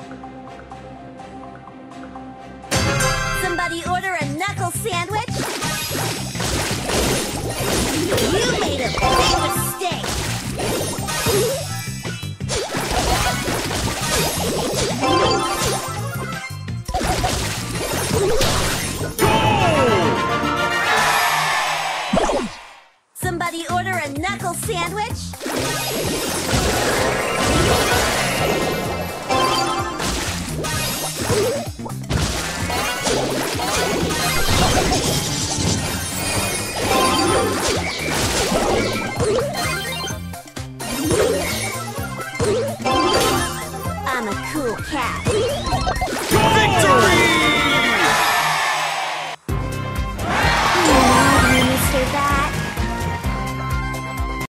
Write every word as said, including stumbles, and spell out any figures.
Somebody order a knuckle sandwich? You made a big mistake! Somebody order a knuckle sandwich? I'm a cool cat. Victory!